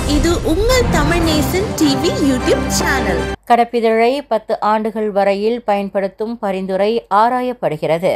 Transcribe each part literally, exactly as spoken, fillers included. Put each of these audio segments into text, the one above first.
இது உங்கள் Tamil Nesan TV YouTube channel. கடப்பிதழை பத்து ஆண்டுகள் வரையில் பயன்படுத்தும் பரிந்துரை ஆராயப்படுகிறது.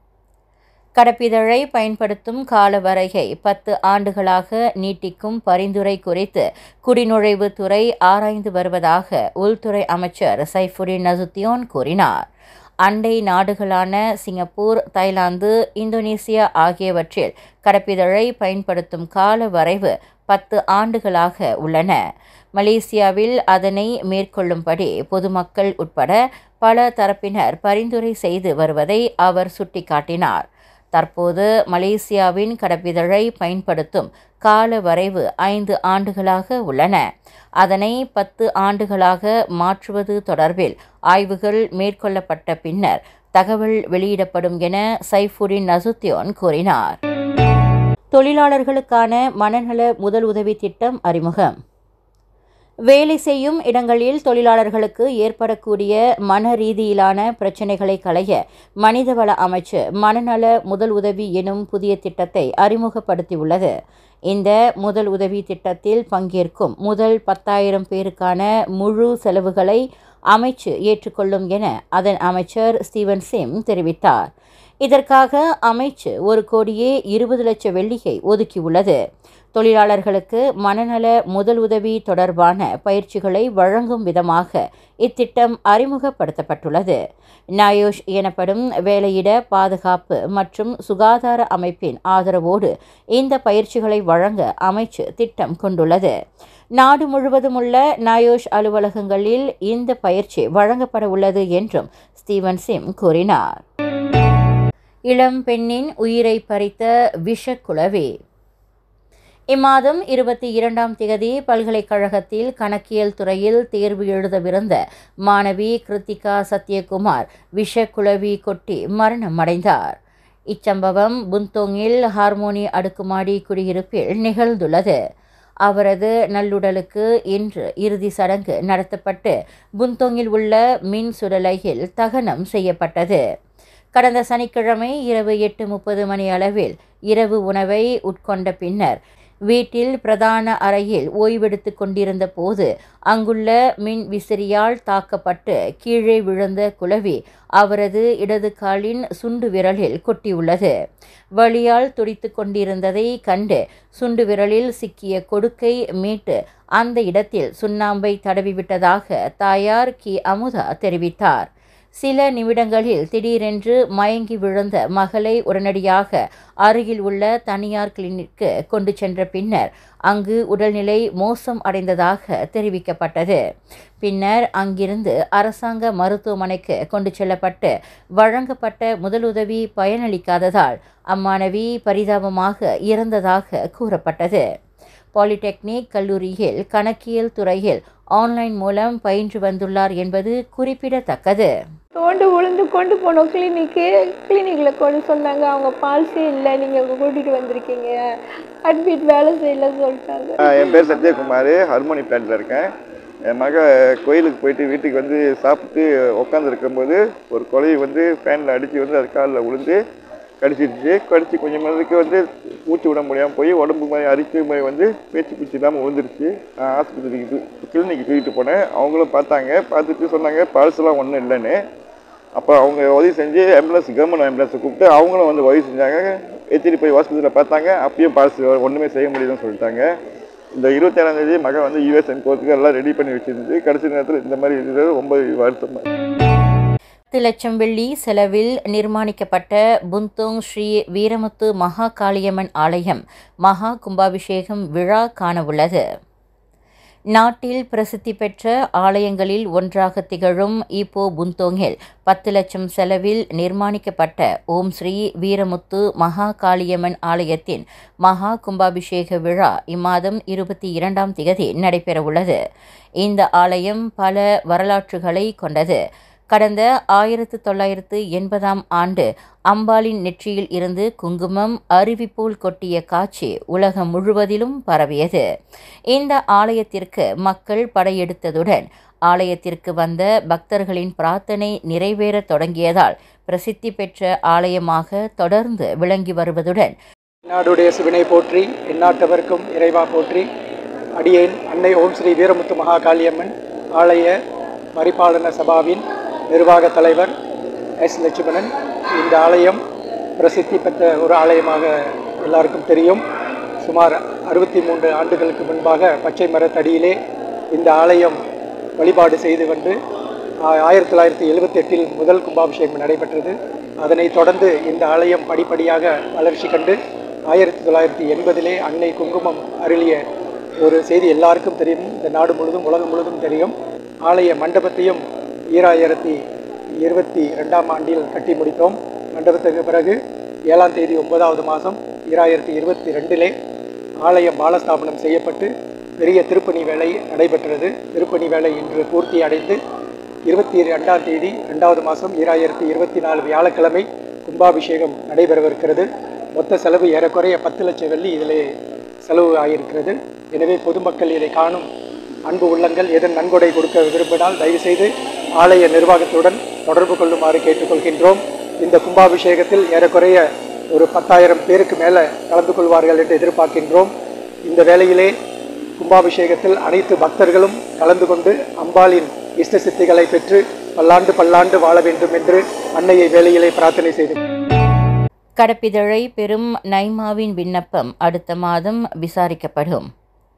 கடப்பிதழை பயன்படுத்தும் கால வரையை பத்து ஆண்டுகளாக நீட்டிக்கும் பரிந்துரை குறித்து குடிநுழைவுத்துறை ஆராய்ந்து வருவதாக உள்துறை அமைச்சர் சைஃபுடின் நசுத்தியோன் கூறினார். அண்டை நாடுகளான சிங்கப்பூர், தாய்லாந்து, இந்தோனேசியா ஆகியவற்றில் கடப்பிதழை பயன்படுத்தும் கால வரைவு பத்து ஆண்டுகளாக உள்ளன. மலேசியாவில் அதனை மேற்கொள்ளும்படி பொதுமக்கள் உட்பட பல தரப்பினர் பரிந்துரை செய்து வருவதை அவர் சுட்டிக்காட்டினார். தற்போது மலேசியாவின் கடப்பிதழை பயன்படுத்தும் கால வரைவு ஐந்து ஆண்டுகளாக உள்ளன. அதனை பத்து ஆண்டுகளாக மாற்றுவது தொடர்பில் ஆய்வுகள் மேற்கொள்ளப்பட்ட பின்னர் தகவல் வெளியிடப்படும் என சைஃபுடின் நசுத்தியோன் கூறினார். தொழிலாளர்களுக்கான மனநல முதலுதவி திட்டம் அறிமுகம். வேலை செய்யும் இடங்களில் தொழிலாளர்களுக்கு ஏற்படக்கூடிய மன ரீதியிலான பிரச்சினைகளை களைய மனிதவள அமைச்சு மனநல முதல் உதவி எனும் புதிய திட்டத்தை அறிமுகப்படுத்தியுள்ளது. இந்த முதல் உதவி திட்டத்தில் பங்கேற்கும் முதல் பத்தாயிரம் பேருக்கான முழு செலவுகளை அமைச்சு ஏற்றுக்கொள்ளும் என அதன் அமைச்சர் ஸ்டீவன் சிம் தெரிவித்தார். இதற்காக அமைச்சு ஒரு கோடியே இருபது லட்சம் வெள்ளியை ஒதுக்கியுள்ளது. தொழிலாளர்களுக்கு மனநல முதல் உதவி தொடர்பான பயிற்சிகளை வழங்கும் விதமாக இத்திட்டம் அறிமுகப்படுத்தப்பட்டுள்ளது. நாயோஷ் எனப்படும் வேலையிட பாதுகாப்பு மற்றும் சுகாதார அமைப்பின் ஆதரவோடு இந்த பயிற்சிகளை வழங்க அமைச்சு திட்டம் கொண்டுள்ளது. நாடு முழுவதும் உள்ள நாயோஷ் அலுவலகங்களில் இந்த பயிற்சி வழங்கப்பட உள்ளது என்றும் ஸ்டீவன் சிம் கூறினார். இளம் பெண்ணின் உயிரை பறித்த விஷக்குளவி. இம்மாதம் இருபத்தி இரண்டாம் தேதி பல்கலைக்கழகத்தில் கணக்கியல் துறையில் தேர்வு எழுதவிருந்த மாணவி கிருத்திகா சத்யகுமார் விஷக்குளவி கொட்டி மரணம் அடைந்தார். இச்சம்பவம் புந்தோங்கில் ஹார்மோனி அடுக்குமாடி குடியிருப்பில் நிகழ்ந்துள்ளது. அவரது நல்லுடலுக்கு இன்று இறுதி சடங்கு நடத்தப்பட்டு புந்தோங்கில் உள்ள மின் சுடலையில் தகனம் செய்யப்பட்டது. கடந்த சனிக்கிழமை இரவு எட்டு முப்பது மணி அளவில் இரவு உணவை உட்கொண்ட பின்னர் வீட்டில் பிரதான அறையில் ஓய்வெடுத்து கொண்டிருந்த போது அங்குள்ள மின் விசிறியால் தாக்கப்பட்டு கீழே விழுந்த குளவி அவரது இடது காலின் சுண்டு விரலில் கொட்டியுள்ளது. வலியால் துடித்து கொண்டிருந்ததை கண்டு சுண்டு விரலில் சிக்கிய கொடுக்கை மீட்டு அந்த இடத்தில் சுண்ணாம்பை தடவிவிட்டதாக தாயார் கி அமுதா தெரிவித்தார். சில நிமிடங்களில் திடீரென்று மயங்கி விழுந்த மகளை உடனடியாக அருகில் உள்ள தனியார் கிளினிக்கு கொண்டு சென்ற பின்னர் அங்கு உடல்நிலை மோசம் அடைந்ததாக தெரிவிக்கப்பட்டது. பின்னர் அங்கிருந்து அரசாங்க மருத்துவமனைக்கு கொண்டு செல்லப்பட்டு வழங்கப்பட்ட முதலுதவி பயனளிக்காததால் அம்மாணவி பரிதாபமாக இறந்ததாக கூறப்பட்டது. பாலிடெக்னிக் கல்லூரியில் கணக்கியல் துறையில் ஆன்லைன் மூலம் பயின்று வந்துள்ளார் என்பது குறிப்பிடத்தக்கது. தோண்டு உளுந்து கொண்டு போனோம் கிளினிக்கு. கிளினிக்கில் கொண்டு சொன்னாங்க அவங்க பால்ஸே இல்லை, நீங்கள் கூட்டிகிட்டு வந்திருக்கீங்க, அட்மிட் வேலை செய்யலன்னு சொல்லிட்டாங்க. என் பேர் சத்யகுமார், ஹார்மோனி பிளான்ட்டில் இருக்கேன். என் மக கோயிலுக்கு போயிட்டு வீட்டுக்கு வந்து சாப்பிட்டு உட்காந்துருக்கும்போது ஒரு கொலையை வந்து ஃபேனில் அடித்து வந்து அது காலில் விழுந்து கடிச்சிருச்சு. கடிச்சு கொஞ்சம் நேரத்துக்கு வந்து மூச்சு விட முடியாமல் போய் உடம்பு மாதிரி அரிக்க மாதிரி வந்து பேச்சு பூச்சி இல்லாமல் விழுந்துருச்சு. நான் ஆஸ்பத்திரிக்கு கிளினிக்கு தூக்கிட்டு போனேன். அவங்களும் பார்த்தாங்க, பார்த்துட்டு சொன்னாங்க பால்ஸ்லாம் ஒன்றும் இல்லைன்னு. அப்போ அவங்க உதவி செஞ்சு ஆம்புலன்ஸ் கவர்மெண்ட் ஆம்புலன்ஸை கூப்பிட்டு அவங்களும் வந்து உதவி செஞ்சாங்க. ஏற்றிட்டு போய் ஹாஸ்பிட்டலில் பார்த்தாங்க, அப்பயும் பால்ஸ் ஒன்றுமே செய்ய முடியுதுன்னு சொல்லிட்டாங்க. இந்த இருபத்தி ஏழாம் தேதி மகன் வந்து யூஎஸ்என் போகிறதுக்கு எல்லாம் ரெடி பண்ணி வச்சுருந்து கடைசி நேரத்தில் இந்த மாதிரி இருக்கிறது ரொம்ப வருத்தம். பத்து லட்சம் வெள்ளி செலவில் நிர்மாணிக்கப்பட்ட புந்தோங் ஸ்ரீ வீரமுத்து மகா காளியம்மன் ஆலயம் மகா கும்பாபிஷேகம் விழா காணவுள்ளது. நாட்டில் பிரசித்தி பெற்ற ஆலயங்களில் ஒன்றாக திகழும் இப்போ புந்தோங்கில் பத்து லட்சம் செலவில் நிர்மாணிக்கப்பட்ட ஓம் ஸ்ரீ வீரமுத்து மகா காளியம்மன் ஆலயத்தின் மகா கும்பாபிஷேக விழா இம்மாதம் இருபத்தி இரண்டாம் தேதி நடைபெறவுள்ளது. இந்த ஆலயம் பல வரலாற்றுகளை கொண்டது. கடந்த ஆயிரத்து தொள்ளாயிரத்து எண்பதாம் ஆண்டு அம்பாளின் நெற்றியில் இருந்து குங்குமம் அருவிப்போல் கொட்டிய காட்சி உலகம் முழுவதிலும் பரவியது. இந்த ஆலயத்திற்கு மக்கள் படையெடுத்ததுடன் ஆலயத்திற்கு வந்த பக்தர்களின் பிரார்த்தனை நிறைவேறத் தொடங்கியதால் பிரசித்தி பெற்ற ஆலயமாக தொடர்ந்து விளங்கி வருவதுடன் நாடுடைய சிவனை போற்றி, எந்நாட்டவர்க்கும் இறைவா போற்றி. அடியேன் அன்னை ஓம் ஸ்ரீ வீரமுத்து மகாகாளியம்மன் ஆலய மரிபாலன சபாவின் நிர்வாக தலைவர் எஸ் லட்சுமணன். இந்த ஆலயம் பிரசித்தி பெற்ற ஒரு ஆலயமாக எல்லாருக்கும் தெரியும். சுமார் அறுபத்தி மூன்று ஆண்டுகளுக்கு முன்பாக பச்சை மரத்தடியிலே இந்த ஆலயம் வழிபாடு செய்து வந்து ஆயிரத்தி தொள்ளாயிரத்தி எழுபத்தி எட்டில் முதல் கும்பாபிஷேகம் நடைபெற்றது. அதனைத் தொடர்ந்து இந்த ஆலயம் படிப்படியாக வளர்ச்சி கண்டு ஆயிரத்தி தொள்ளாயிரத்தி எண்பதிலே அன்னை குங்குமம் அருளிய ஒரு செய்தி எல்லாருக்கும் தெரியும். இந்த நாடு முழுதும் உலகம் முழுதும் தெரியும். ஆலய மண்டபத்தையும் ஈராயிரத்தி இருபத்தி ரெண்டாம் ஆண்டில் கட்டி முடித்தோம். மண்டபத்துக்கு பிறகு ஏழாம் தேதி ஒன்பதாவது மாதம் ஈராயிரத்தி இருபத்தி ரெண்டிலே ஆலயம் பாலஸ்தாபனம் செய்யப்பட்டு பெரிய திருப்பணி வேலை நடைபெற்றது. திருப்பணி வேலை இன்று பூர்த்தி அடைந்து இருபத்தி ரெண்டாம் தேதி ரெண்டாவது மாதம் ஈராயிரத்தி இருபத்தி நாலு வியாழக்கிழமை கும்பாபிஷேகம் நடைபெறவிருக்கிறது. மொத்த செலவு ஏறக்குறைய பத்து லட்சம் வெள்ளி இதிலே செலவு ஆகியிருக்கிறது. எனவே பொதுமக்கள் இதை காணும் அன்பு உள்ளங்கள் எதன் நன்கொடை கொடுக்க விரும்பினால் தயவுசெய்து ஆலய நிர்வாகத்துடன் தொடர்பு கொள்ளுமாறு கேட்டுக்கொள்கின்றோம். இந்த கும்பாபிஷேகத்தில் ஏறக்குறைய ஒரு பத்தாயிரம் பேருக்கு மேலே கலந்து கொள்வார்கள் என்று எதிர்பார்க்கின்றோம். இந்த வேளையிலே கும்பாபிஷேகத்தில் அனைத்து பக்தர்களும் கலந்து கொண்டு அம்பாளின் இஷ்ட சித்திகளை பெற்று பல்லாண்டு பல்லாண்டு வாழ வேண்டும் என்று அன்னையை வேளையிலே பிரார்த்தனை செய்து. கடப்பிதழை பெறும் நைமாவின் விண்ணப்பம் அடுத்த மாதம் விசாரிக்கப்படும்.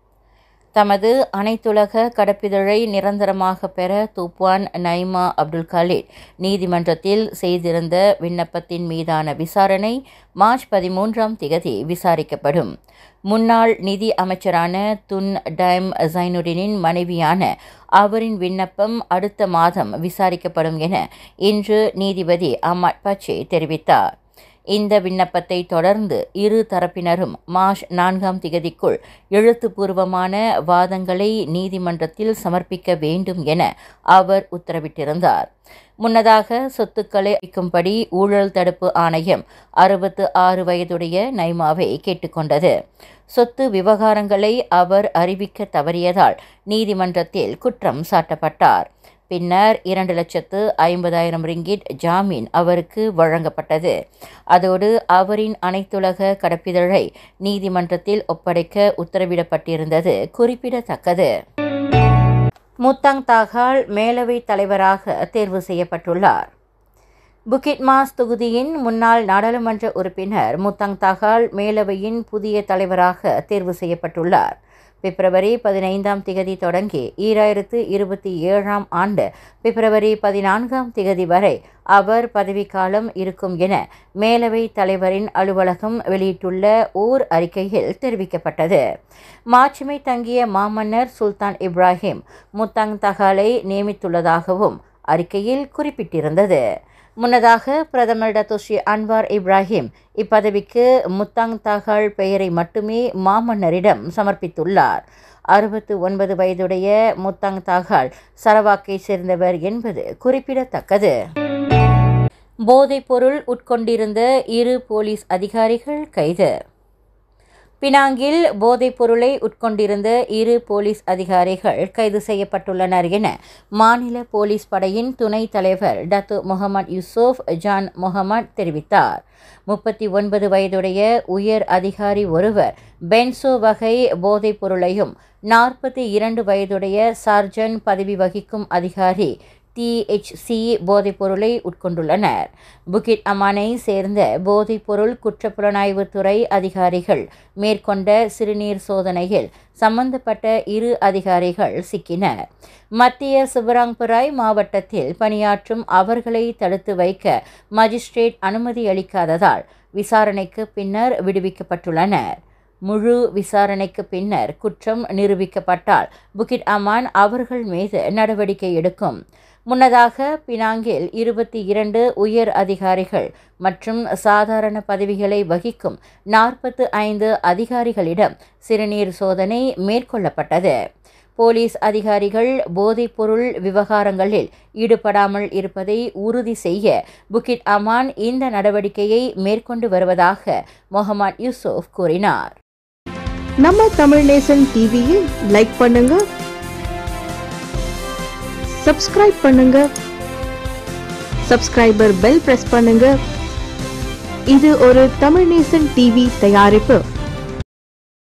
தமது அனைத்துலக கடப்பிதழை நிரந்தரமாக பெற தூப்வான் நைமா அப்துல் காலிட் நீதிமன்றத்தில் செய்திருந்த விண்ணப்பத்தின் மீதான விசாரணை மார்ச் பதிமூன்றாம் திகதி விசாரிக்கப்படும். முன்னாள் நிதி அமைச்சரான துன் டைம் ஜைனுடினின் மனைவியான அவரின் விண்ணப்பம் அடுத்த மாதம் விசாரிக்கப்படும் என இன்று நீதிபதி அஹ்மத் பச்சே தெரிவித்தார். இந்த விண்ணப்பத்தை தொடர்ந்து இரு தரப்பினரும் மார்ச் நான்காம் திகதிக்குள் எழுத்துப்பூர்வமான வாதங்களை நீதிமன்றத்தில் சமர்ப்பிக்க வேண்டும் என அவர் உத்தரவிட்டிருந்தார். முன்னதாக சொத்துக்களை அளிக்கும்படி ஊழல் தடுப்பு ஆணையம் அறுபத்து ஆறு வயதுடைய நைமாவை கேட்டுக்கொண்டது. சொத்து விவகாரங்களை அவர் அறிவிக்க தவறியதால் நீதிமன்றத்தில் குற்றம் சாட்டப்பட்டார். பின்னர் இரண்டு லட்சத்து ஐம்பதாயிரம் ரிங்கிட் ஜாமீன் அவருக்கு வழங்கப்பட்டது. அதோடு அவரின் அனைத்துலக கடப்பிதழை நீதிமன்றத்தில் ஒப்படைக்க உத்தரவிடப்பட்டிருந்தது குறிப்பிடத்தக்கது. முத்தாங் தாகால் மேலவை தலைவராக தேர்வு செய்யப்பட்டுள்ளார். புக்கிட் மாஸ் தொகுதியின் முன்னாள் நாடாளுமன்ற உறுப்பினர் முத்தாங் தாகால் மேலவையின் புதிய தலைவராக தேர்வு செய்யப்பட்டுள்ளார். பிப்ரவரி பதினைந்தாம் திகதி தொடங்கி ஈராயிரத்து இருபத்தி ஏழாம் ஆண்டு பிப்ரவரி பதினான்காம் திகதி வரை அவர் பதவிக்காலம் இருக்கும் என மேலவை தலைவரின் அலுவலகம் வெளியிட்டுள்ள ஓர் அறிக்கையில் தெரிவிக்கப்பட்டது. மாட்சிமை தங்கிய மாமன்னர் சுல்தான் இப்ராஹிம் முத்தாங் தகாலை நியமித்துள்ளதாகவும் அறிக்கையில் குறிப்பிட்டிருந்தது. முன்னதாக பிரதமர் டத்தோஸ்ரீ அன்வார் இப்ராஹிம் இப்பதவிக்கு முத்தாங் தாகால் பெயரை மட்டுமே மாமன்னரிடம் சமர்ப்பித்துள்ளார். அறுபத்து ஒன்பது வயதுடைய முத்தாங் தாகால் சரவாக்கை சேர்ந்தவர் என்பது குறிப்பிடத்தக்கது. போதைப்பொருள் உட்கொண்டிருந்த இரு போலீஸ் அதிகாரிகள் கைது. பினாங்கில் போதைப் பொருளை உட்கொண்டிருந்த இரு போலீஸ் அதிகாரிகள் கைது செய்யப்பட்டுள்ளனர் என மாநில போலீஸ் படையின் துணைத் தலைவர் Datuk Mohamad Yusuf Jan Mohamad தெரிவித்தார். முப்பத்தி ஒன்பது வயதுடைய உயர் அதிகாரி ஒருவர் பென்சோ வகை போதைப் பொருளையும் நாற்பத்தி இரண்டு வயதுடைய சார்ஜன் பதவி வகிக்கும் அதிகாரி டிஎச்சி போதைப்பொருளை உட்கொண்டுள்ளனர். புக்கிட் அமானை சேர்ந்த போதைப்பொருள் குற்றப்புலனாய்வுத்துறை அதிகாரிகள் மேற்கொண்ட சிறுநீர் சோதனையில் சம்பந்தப்பட்ட இரு அதிகாரிகள் சிக்கினர். மத்திய சிவராங்பராய் மாவட்டத்தில் பணியாற்றும் அவர்களை தடுத்து வைக்க மஜிஸ்ட்ரேட் அனுமதி அளிக்காததால் விசாரணைக்கு பின்னர் விடுவிக்கப்பட்டுள்ளனர். முழு விசாரணைக்கு பின்னர் குற்றம் நிரூபிக்கப்பட்டால் புக்கிட் அமான் அவர்கள் மீது நடவடிக்கை எடுக்கும். முன்னதாக பினாங்கில் இருபத்தி இரண்டு உயர் அதிகாரிகள் மற்றும் சாதாரண பதவிகளை வகிக்கும் நாற்பத்து ஐந்து அதிகாரிகளிடம் சிறுநீர் சோதனை மேற்கொள்ளப்பட்டது. போலீஸ் அதிகாரிகள் போதைப்பொருள் விவகாரங்களில் ஈடுபடாமல் இருப்பதை உறுதி செய்ய புக்கிட் அமான் இந்த நடவடிக்கையை மேற்கொண்டு வருவதாக முகமது யூசுப் கூறினார். நம்ம தமிழ் நேசன் டிவியை லைக் பண்ணுங்க, சப்ஸ்கிரைப் பண்ணுங்க, சப்ஸ்கிரைபர் பெல் பிரஸ் பண்ணுங்க. இது ஒரு தமிழ் நேசன் டிவி தயாரிப்பு.